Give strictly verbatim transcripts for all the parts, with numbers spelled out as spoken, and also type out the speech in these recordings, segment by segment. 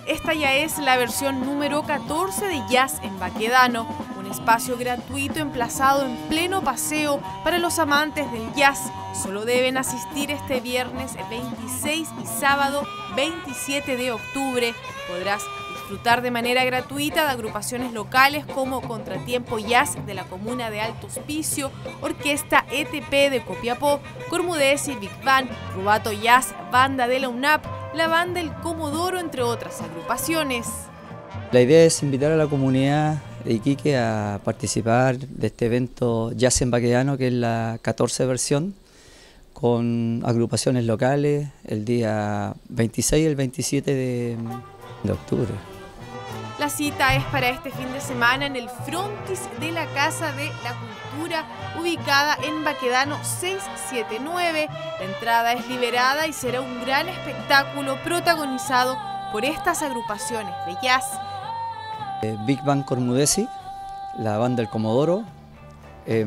Esta ya es la versión número catorce de Jazz en Baquedano, un espacio gratuito emplazado en pleno paseo para los amantes del jazz. Solo deben asistir este viernes veintiséis y sábado veintisiete de octubre. Podrás disfrutar de manera gratuita de agrupaciones locales como Contratiempo Jazz de la comuna de Alto Hospicio, Orquesta E T P de Copiapó, Cormudesi, Big Band, Rubato Jazz, Banda de la U N A P, la Banda El Comodoro, entre otras agrupaciones. La idea es invitar a la comunidad de Iquique a participar de este evento Jazz en Baquedano, que es la catorce versión, con agrupaciones locales el día veintiséis y el veintisiete de, de octubre. La cita es para este fin de semana en el frontis de la Casa de la Cultura, ubicada en Baquedano seiscientos setenta y nueve. La entrada es liberada y será un gran espectáculo protagonizado por estas agrupaciones de jazz. Big Band Cormudesi, la Banda El Comodoro, eh,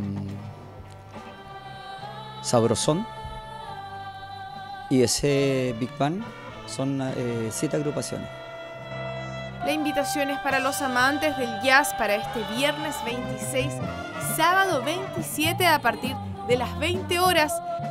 Sabrosón y ese Big Band son eh, siete agrupaciones. La invitación es para los amantes del jazz para este viernes veintiséis y sábado veintisiete a partir de las veinte horas.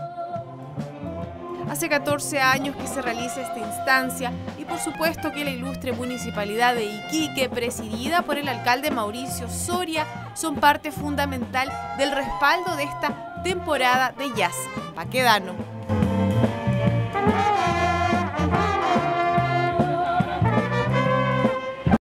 Hace catorce años que se realiza esta instancia y por supuesto que la ilustre Municipalidad de Iquique, presidida por el alcalde Mauricio Soria, son parte fundamental del respaldo de esta temporada de jazz en Baquedano.